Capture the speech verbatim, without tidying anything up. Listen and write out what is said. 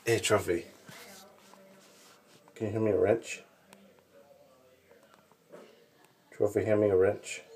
Hey, Trophy. Can you hand me a wrench? Trophy, hand me a wrench.